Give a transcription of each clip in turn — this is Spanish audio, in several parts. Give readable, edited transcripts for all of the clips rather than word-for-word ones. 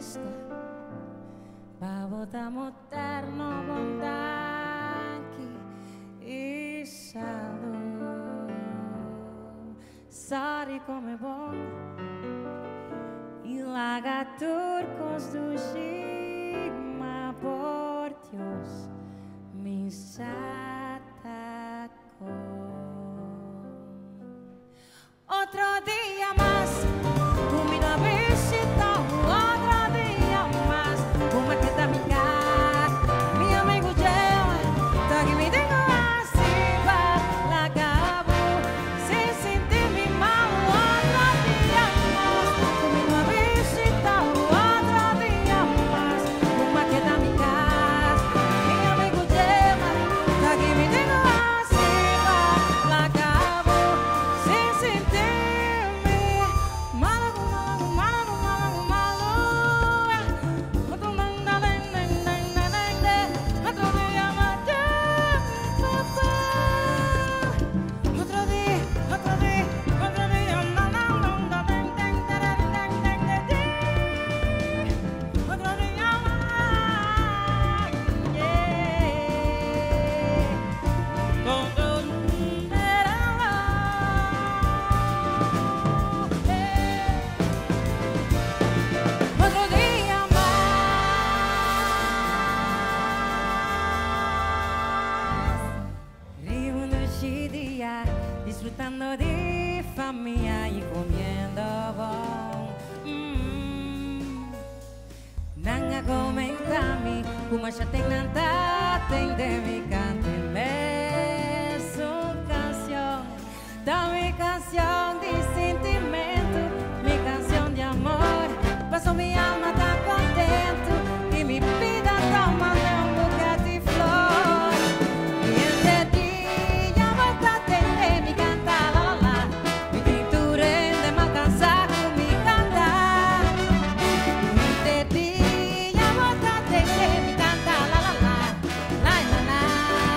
festa, babotamos terno bondanki e salud. Sari come bom e laga turcos do Gima por Dios me atacó. Otro día más, tú me la visita, otro día más, tú me quedas mi casa, mi amigo lleva, que me tengo así, va, la acabo, sin sentirme mal, otro día más, tú me la visita, otro día más, tú me quedas mi casa, mi amigo lleva, que me tengo así, va, la acabo, sin sentirme mal, malo, malo, malo, otro día más, otro día, otro día, otro día, otro día más, otro día más. Río noche y día, disfrutando de familia y comiendo bon. Nanga comentami, como já tem nada, tem de mi cante su canción. Da mi canción de sentimento, mi canción de amor. Paso mi alma tan contento y mi vida tomando un bouquet de flor. Y este día volta a tener mi cantar, la la la. Mi tintura de me alcanzar con mi cantar. Y este día volta a tener mi cantar, la la la, la la la.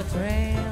trail.